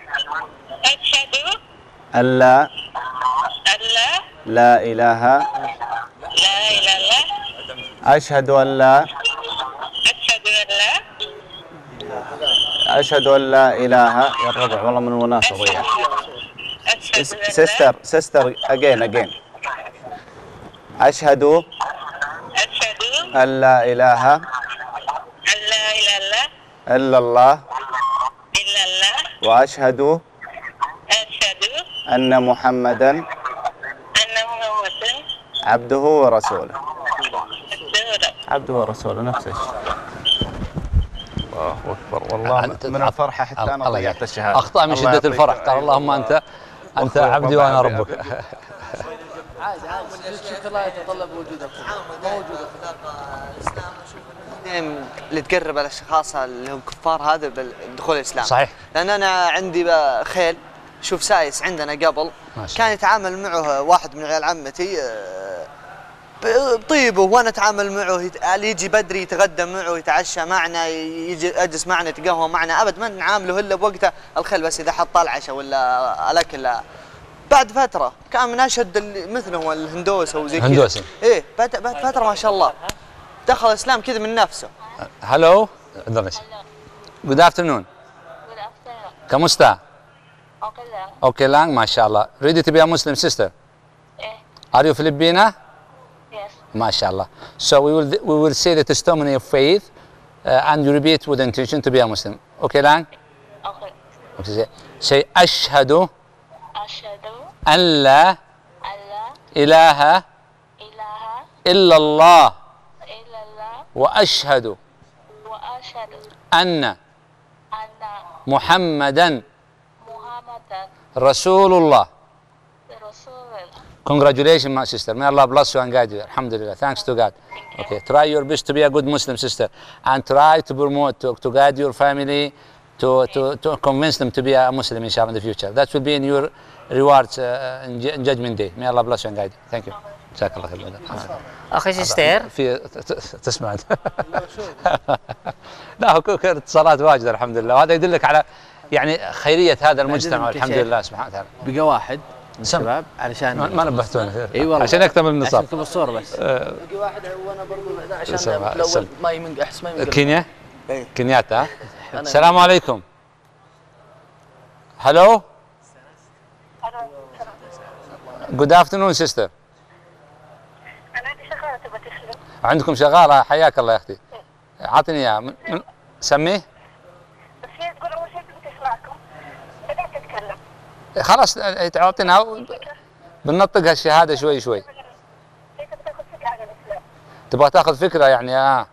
أن لا إله أشهد أن لا إله يا الربع والله من المناسبة وياه. sister again أشهد أن لا إله إلا الله وأشهد أن محمدا عبده ورسوله. عبده ورسوله نفس الشيء. الله أكبر والله من الفرحة حتى أنا ضيعت الشهادة. أخطأ من شدة الفرح قال اللهم أنت عبدي وأنا ربك. عادي الشكر لا يتطلب وجودك موجودة اللي تقرب الاشخاص اللي هم كفار هذا بالدخول الاسلام. صحيح. لان انا عندي خيل شوف سايس عندنا قبل كان يتعامل معه واحد من عيال عمتي بطيبه وانا اتعامل معه يجي بدري يتغدى معه يتعشى معنا يجي يجلس معنا يتقهوى معنا ابد ما نعامله الا بوقته الخيل بس اذا حط العشاء ولا الاكل. بعد فتره كان من اشد مثله الهندوس او زي كذا. هندوسي. ايه بعد فتره ما شاء الله دخل الاسلام كذا من نفسه. هلو. Good afternoon. Good afternoon. Kamusta? Okay, Lang, mashallah. Ready to be a Muslim sister? Are you Filipina? Yes. Mashallah. So we will say the testimony of faith and you repeat with intention to be a Muslim. Okay, Lang? Okay. Say ashhadu أشهد an la أن لا ilaha إله illa Allah إلا الله wa ashhadu وأشهد anna أن Muhammadan محمدا Rasulullah. رسول الله. Congratulations, my sister. May Allah bless you and guide you. Alhamdulillah. Thanks to God. Okay. Try your best to be a good Muslim sister and try to promote, to guide your family, to convince them to be a Muslim, inshallah, in the future. That will be in your rewards in Judgment Day. May Allah bless you and guide you. Thank you. جزاك الله خير. اخي سيستر في تسمع انت. لا هو اتصالات واجده الحمد لله، وهذا يدلك على يعني خيريه هذا المجتمع الحمد لله سبحانه وتعالى. بقى واحد من الشباب علشان ما نبهتوني. اي والله عشان يكتمل النصاب. عشان الصور بس. بقي واحد وانا برضو عشان الاول ما يمنق احس ما يمنق. كينيا؟ كينياتا. السلام عليكم. هلو. Good afternoon sister. أنا عندي شغلة تبغى تسلم. عندكم شغالة حياك الله يا أختي. أعطني إياها. سميه. بس هي تقول أول شيء تبغى تسمعكم. بدأت تتكلم. خلاص تعطينا بننطق هالشهادة شوي شوي. هي تبغى تاخذ فكرة عن الإسلام. تبغى تاخذ فكرة يعني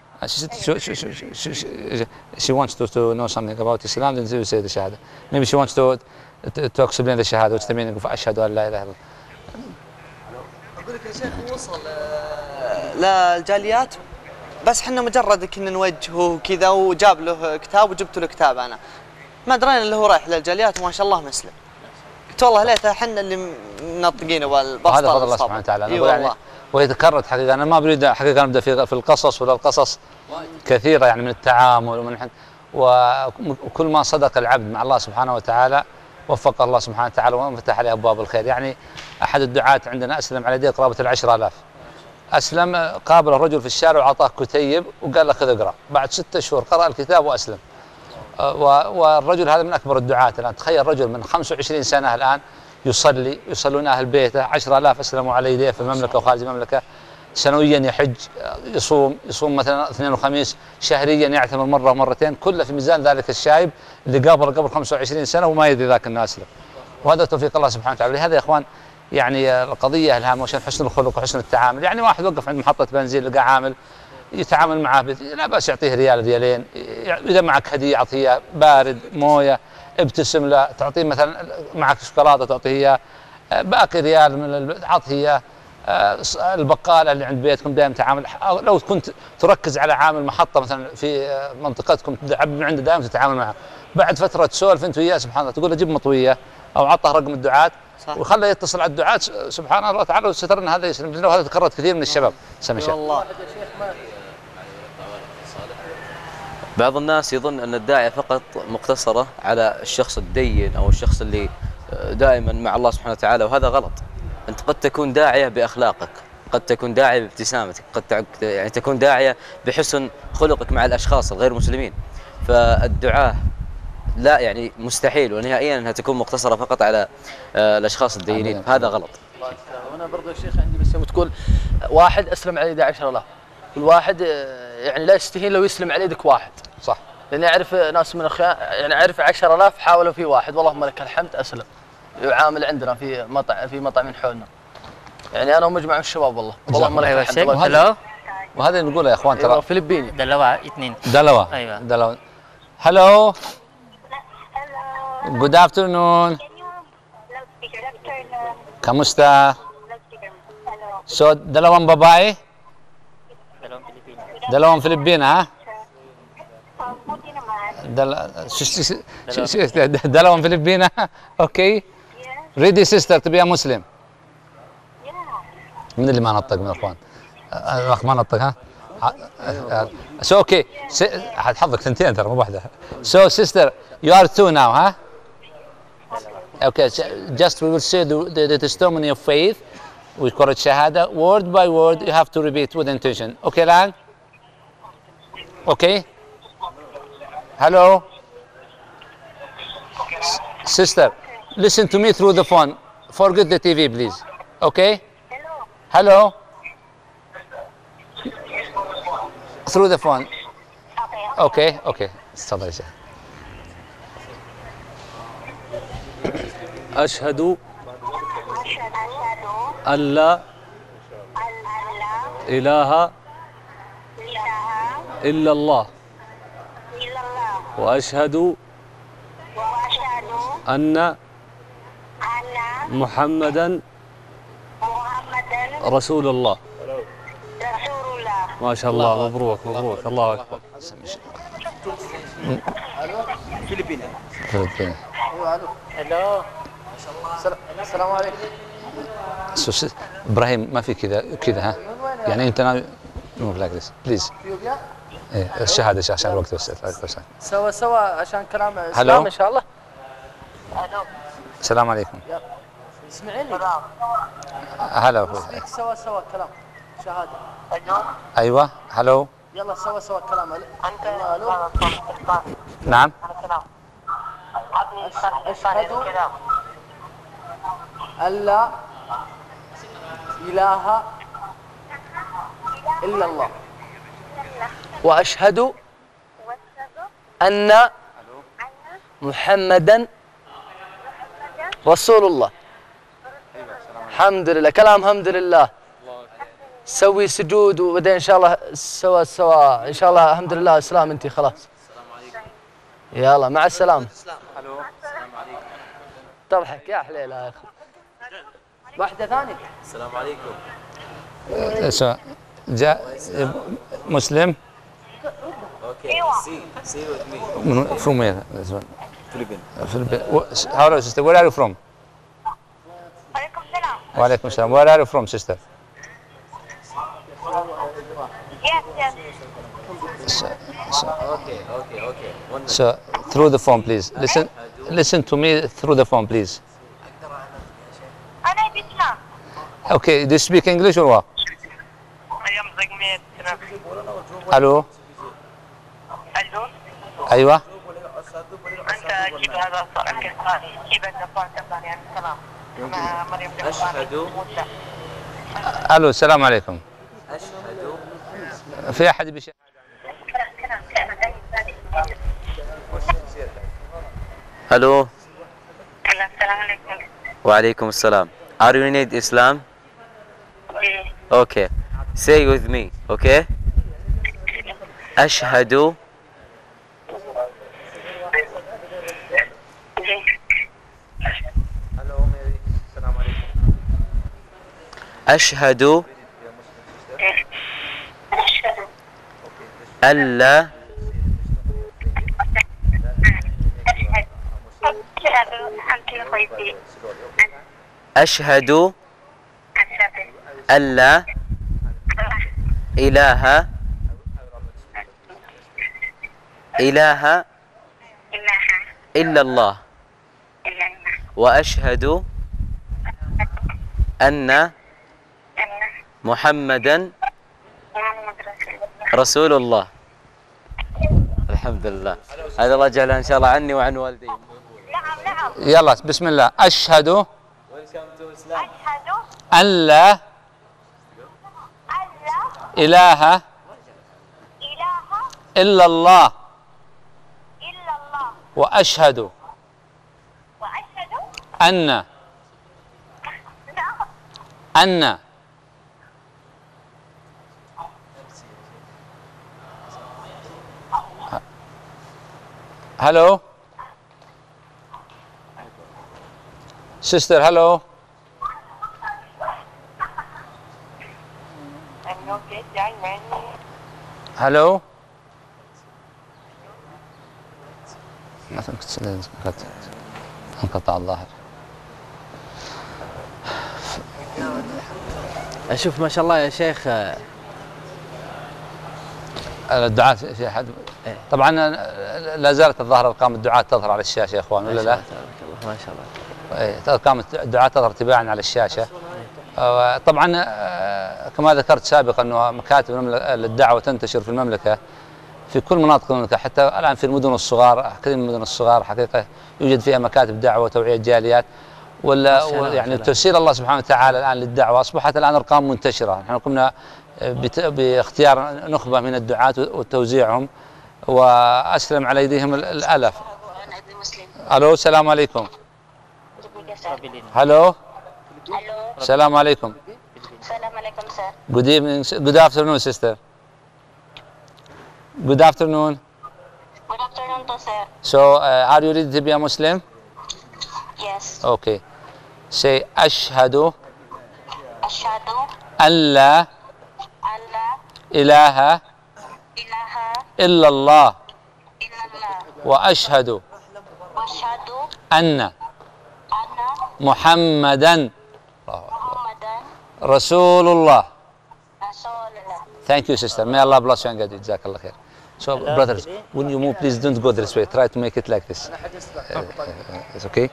she wants to know something about Islam, then she will say the shahada. Maybe she wants to explain the shahada, what's the meaning of أشهد أن لا إله إلا الله. أقول لك يا شيخ وصل للجاليات بس حنا مجرد كنا نوجهه وكذا وجاب له كتاب وجبت له كتاب أنا ما درينا اللي هو رايح للجاليات وما شاء الله مسلم. قلت والله ليته حنا اللي منطقينه والبسطة. هذا فضل الله سبحانه وتعالى. أنا أقول يعني وهي تكررت حقيقة. أنا ما بريد حقيقة نبدأ في القصص ولا القصص كثيرة يعني من التعامل وكل ما صدق العبد مع الله سبحانه وتعالى وفق الله سبحانه وتعالى وانفتح عليه أبواب الخير. يعني أحد الدعاة عندنا أسلم على يديه قرابة 10,000. أسلم قابله رجل في الشارع وأعطاه كتيب وقال له خذ اقرأ. بعد 6 شهور قرأ الكتاب وأسلم. والرجل هذا من أكبر الدعاة الآن. تخيل رجل من 25 سنة الآن يصلون أهل بيته. 10,000 أسلموا على يديه في المملكة وخارج المملكة. سنويا يحج، يصوم مثلا اثنين وخميس، شهريا يعتمر مرة ومرتين، كله في ميزان ذلك الشايب اللي قبل 25 سنة وما يدري ذاك انه اسلم. وهذا توفيق الله سبحانه وتعالى. لهذا يا اخوان يعني القضية الهامة عشان حسن الخلق وحسن التعامل. يعني واحد وقف عند محطة بنزين لقى عامل يتعامل معه لا بأس يعطيه ريال ريالين، إذا معك هدية أعطيه بارد موية، ابتسم له، تعطيه مثلا معك شوكولاتة تعطيه إياه، باقي ريال من عطيه إياه. البقالة اللي عند بيتكم دائما تعامل. لو كنت تركز على عامل محطة مثلا في منطقتكم تعب من عنده دائما تتعامل معه. بعد فترة تسولف أنت وياه سبحان الله تقول له جيب مطوية أو عطه رقم الدعاة وخله يتصل على الدعاة سبحان الله تعالى وسترنا هذا يسلم لنا. وهذا تكررت كثير من الشباب. سمي شيخ. بعض الناس يظن أن الداعية فقط مقتصرة على الشخص الدين أو الشخص اللي دائما مع الله سبحانه وتعالى، وهذا غلط. أنت قد تكون داعية بأخلاقك، قد تكون داعية بابتسامتك، قد يعني تكون داعية بحسن خلقك مع الأشخاص الغير مسلمين. فالدعاة لا يعني مستحيل ونهائيا أنها تكون مقتصرة فقط على الأشخاص الدينين، هذا غلط. وأنا برضو يا شيخ عندي بس تقول واحد أسلم على يد 10,000، الواحد يعني لا يستهين لو يسلم على يدك واحد. صح. لأني أعرف ناس من أخوان يعني أعرف 10,000 حاولوا في واحد والله لك الحمد أسلم. يعامل عندنا في مطعم من حولنا. يعني انا ومجموعه من الشباب والله لك الحمد. وهذا اللي نقوله يا اخوان ترى فلبيني دلوا 2 دلوا. ايوه دلوا. هلو. Good afternoon. Kamusta? So dalawang babae? Dalawang Filipina ha? dalawang Filipina? Okay. Ready sister to be a Muslim. من اللي ما نطق من الاخوان؟ الاخ ما نطق ها؟ So okay. حظك ثنتين ترى مو واحدة. So sister, you are 2 now, huh? Okay, just we will say the testimony of faith. We call it shahada. Word by word, you have to repeat with intention. Okay, Lang? Okay? Hello? Sister, Listen to me through the phone. Forget the TV, please. Okay? Hello. Through the phone. Okay. Okay. تفضل يا شيخ. أشهد أن لا إله إلا الله وأشهد أن محمدا رسول الله. ما شاء الله، مبروك مبروك، الله أكبر. فلبين. هلو. السلام عليكم. ابراهيم ما في كذا ها؟ يعني انت نو لايك بليز. ايه الشهاده عشان الوقت بس. سوا عشان كلام اسلام ان شاء الله. السلام عليكم. اسمعيني. هلا اخوي. سوا كلام شهاده. ايوه هلو. يلا سوا كلام. انت الو. نعم. أشهد أن لا إله إلا الله وأشهد أن محمدا رسول الله. الحمد لله، كلام الحمد لله. سوي سجود وبعدين إن شاء الله سوا إن شاء الله. الحمد لله إسلام أنت خلاص. يلا مع السلامة. تضحك يا حليلة يا أخي. واحدة ثانية. السلام عليكم. جاء مسلم. Okay. See with me. From where? Philippines. How are you, sister? Where are you from? وعليكم السلام. Where are you from, sister? Yes. Okay. So through the phone, please. Listen to me through the phone, please. Okay. Do you speak English or what? الو. ايوه. انت جيب هذا جيب النفاق يعني السلام مع مريم. أشهد. الو السلام عليكم. أشهد. في احد بيشهد؟ Hello. السلام عليكم. وعليكم السلام. Are you in Islam? Okay. Say with me. Okay. أشهد أشهد أن لا أشهد أن لا إله إلا الله وأشهد أن محمدا رسول الله. الحمد لله. هذا الله جعلها إن شاء الله عني وعن والدي. يلا بسم الله. أشهد أن لا إله إلا الله وأشهد أن Hello sister. Hello. Hello. انقطع الظاهر. أشوف ما شاء الله يا شيخ الدعاة في أحد طبعا لا زالت الظاهر أرقام الدعاة تظهر على الشاشة يا إخوان ولا لا؟ ما شاء الله. أرقام الدعاة تظهر تباعا على الشاشة. طبعا كما ذكرت سابقا أنه مكاتب الدعوة تنتشر في المملكة في كل مناطق المملكة، حتى الآن في المدن الصغار، كثير من المدن الصغار حقيقة يوجد فيها مكاتب دعوة وتوعية جاليات، يعني تيسير الله سبحانه وتعالى الآن للدعوة أصبحت الآن أرقام منتشرة. نحن قمنا باختيار نخبة من الدعاة وتوزيعهم، وأسلم على أيديهم الآلاف. ألو السلام عليكم. هلو السلام عليكم. السلام عليكم sir. Good evening, good afternoon sister. Good afternoon. Good afternoon to sir. So are you ready to be a Muslim? Yes. Okay. Say أشهد أشهد أن لا أن لا إله إله إلا الله إلا الله وأشهد وأشهد أن أن محمدا محمدا رسول الله. رسول الله. Thank you sister. May Allah bless you and guide you. جزاك الله خير. So brothers, when you move, please don't go this way. Try to make it like this. It's okay?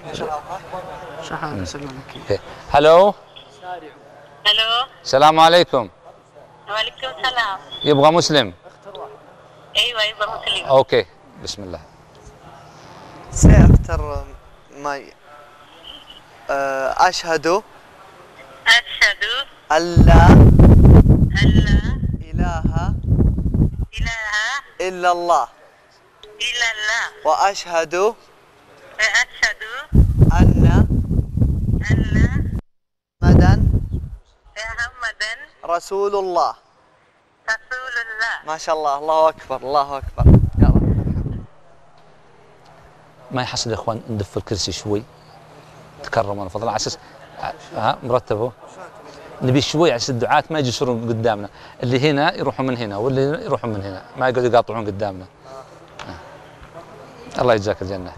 Okay. Hello. Hello. السلام عليكم. وعليكم السلام. يبغى مسلم. أيوة يبغى مسلم. Okay. بسم الله. Say after my أشهد أشهد أن لا أن لا إله إله إلا الله إلا الله وأشهد وأشهد أن محمدا رسول الله. رسول الله. ما شاء الله. الله أكبر الله أكبر. ما يحصل يا اخوان ندف الكرسي شوي، تكرموا فضلا على اساس مرتبه. نبي شوي على اساس الدعاة ما يجلسون قدامنا، اللي هنا يروحوا من هنا واللي يروحوا من هنا، ما يقعدوا يقاطعون قدامنا. الله يجزاك الجنة.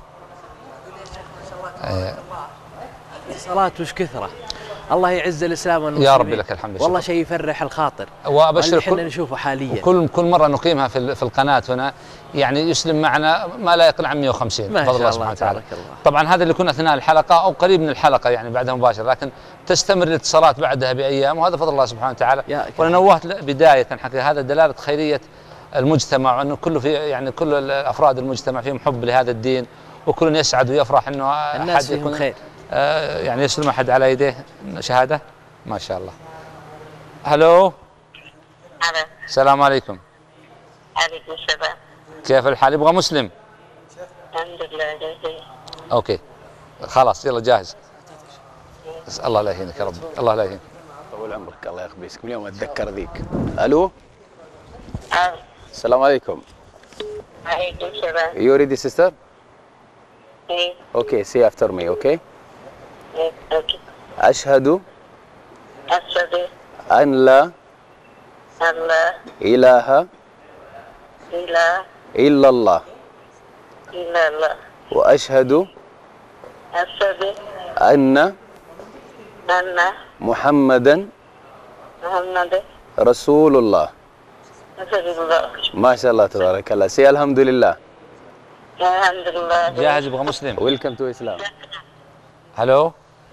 صلاة وش كثرة. الله يعز الاسلام والمسلمين. يا رب لك الحمد. والله شيء يفرح الخاطر. وابشر احنا نشوفه حاليا. كل مرة نقيمها في القناة هنا، يعني يسلم معنا ما لا يقل عن 150 بفضل الله سبحانه وتعالى. طبعا هذا اللي يكون اثناء الحلقة او قريب من الحلقة يعني بعدها مباشرة، لكن تستمر الاتصالات بعدها بايام، وهذا فضل الله سبحانه وتعالى. وانا نوهت بداية حقيقة هذا دلالة خيرية المجتمع، وانه كله في يعني كل افراد المجتمع فيهم حب لهذا الدين، وكل يسعد ويفرح انه الناس فيهم خير. يعني يسلم احد على يديه شهاده. ما شاء الله. هلو. السلام عليكم. عليكم السلام. كيف الحال؟ يبغى مسلم؟ الحمد لله جاهزين. اوكي خلاص يلا جاهز. الله لا يهينك يا رب. الله لا يهينك. طول عمرك الله يخبيسك. من يوم اتذكر ذيك. الو. السلام عليكم. عليكم السلام. You ready sister? إيه. Okay, say after me, okay? أوكي. أشهد أشهد أن لا أن لا إله إله إلا الله إلا الله وأشهد أشهد أن أن محمدا محمدا رسول الله. رسول الله. ما شاء الله تبارك الله. سي الحمد لله. الحمد لله. جاهز يبغى مسلم. ويلكم تو اسلام. Hello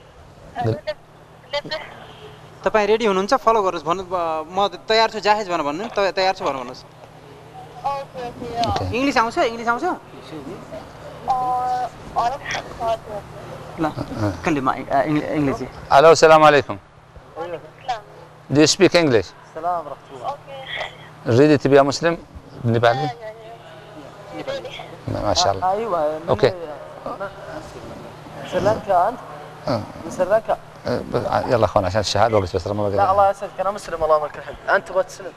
तपाईँ ready हुनुहुन्छ follow गर्नुहोस् भन्नु म तयार छु जाहेज भनेर भन्नु तयार छु भनेर भन्नुहोस् इंग्लिश आउँछ इंग्लिश आउँछ ल continue English hello السلام عليكم. Do you speak English? السلام ورحمة الله. Ready to be a Muslim? نبالي؟ ما شاء الله. ايوه اوكي. سريلانكا انت؟ من سريلانكا؟ يلا اخوان عشان الشهاده وقت بس ما لا الله يسعدك انا مسلم اللهم لك الحمد. انت تبغى تسلم؟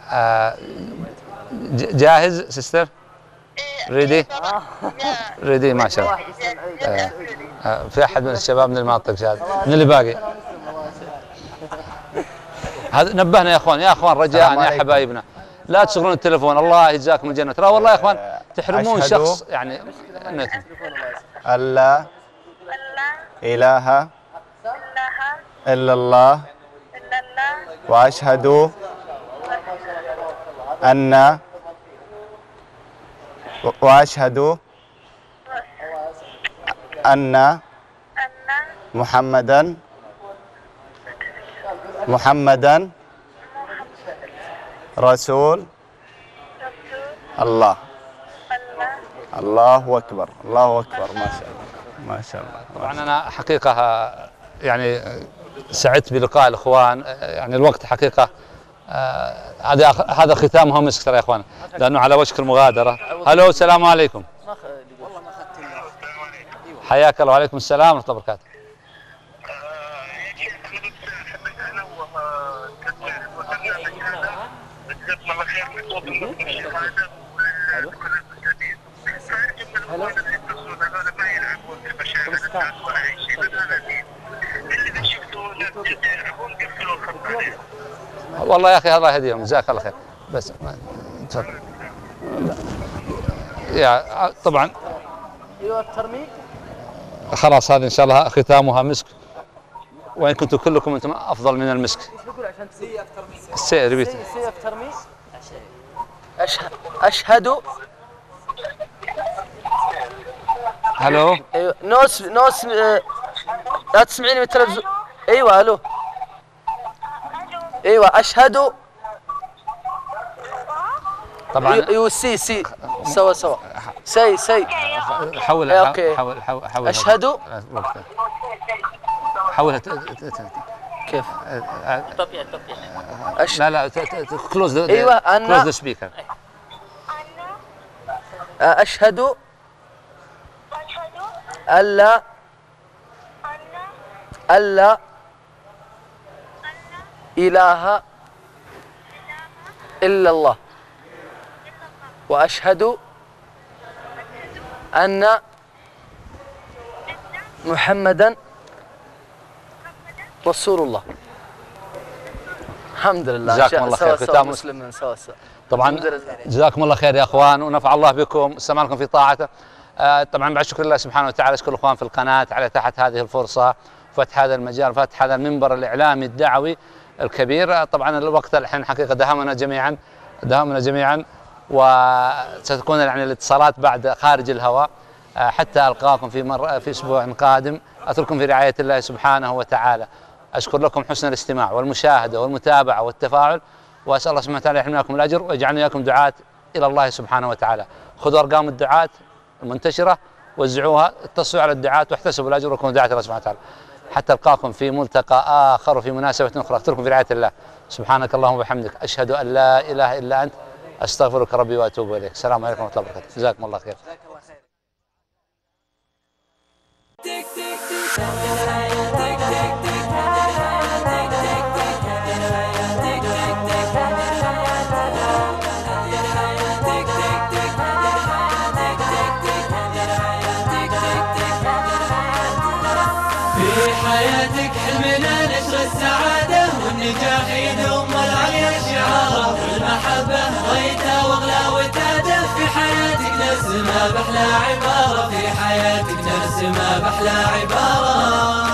جاهز سيستر؟ ريدي؟ ريدي ما شاء الله. في احد من الشباب من المنطقه شهاده من اللي باقي؟ هذا نبهنا يا اخوان يا اخوان رجاء يا حبايبنا لا تشغلون التليفون. الله يجزاكم الجنه. ترى والله يا اخوان تحرمون شخص يعني أن لا إله إلا الله وأشهد أن محمدا رسول الله. الله أكبر، الله أكبر، ما شاء الله، ما شاء الله. طبعا أنا حقيقة يعني سعدت بلقاء الإخوان، يعني الوقت حقيقة هذا ختامها مسك ترى يا إخوان، لأنه على وشك المغادرة. ألو السلام عليكم. حياك الله. وعليكم السلام ورحمة الله وبركاته. والله يا اخي الله يهديهم، جزاك الله خير. بس تفضل. يا طبعا ايوه الترميم خلاص، هذه ان شاء الله ختامها مسك، وان كنتم كلكم انتم افضل من المسك. ايش بقول عشان سي اف ترميم؟ سي ريبيت. سي اف ترميم. اشهد. الو. ايوه نوس لا تسمعيني من التلفزيون. ايوه الو. ايوه اشهد. طبعا ايوه سي سوا سي حول اوكي. حول اشهد. حولها كيف؟ لا كلوز ايوه انا كلوز ذا سبيكر. اشهد ألا إله إلا الله، وأشهد أن محمدا رسول الله. الحمد لله. جزاكم الله خير. ختام مسلم سوا. طبعا جزاكم الله خير يا اخوان، ونفع الله بكم واستمركم في طاعته. طبعا بعد شكر الله سبحانه وتعالى، اشكر الاخوان في القناه على تحت هذه الفرصه، فتح هذا المجال، فتح هذا المنبر الاعلامي الدعوي الكبير. طبعا الوقت الحين حقيقه دهمنا جميعا، وستكون يعني الاتصالات بعد خارج الهواء. حتى القاكم في اسبوع قادم، اترككم في رعايه الله سبحانه وتعالى. اشكر لكم حسن الاستماع والمشاهده والمتابعه والتفاعل، واسال الله سبحانه وتعالى يحرمنا لكم الاجر ويجعلنا اياكم دعاة الى الله سبحانه وتعالى. خذوا ارقام الدعاة المنتشره، وزعوها، اتصلوا على الدعاة واحتسبوا الاجر وكونوا دعاة الله سبحانه وتعالى. حتى القاكم في ملتقى اخر وفي مناسبه اخرى، اترككم في رعايه الله. سبحانك اللهم وبحمدك، اشهد ان لا اله الا انت، استغفرك ربي واتوب اليك. السلام عليكم ورحمه الله وبركاته. جزاكم الله خير. في حياتك حلمنا نشر السعادة والنجاح يدوم والعليا شعاره، والمحبة غيتها واغلى وتاده، في حياتك نرسمها بأحلى عبارة، في حياتك نرسمها بأحلى عبارة.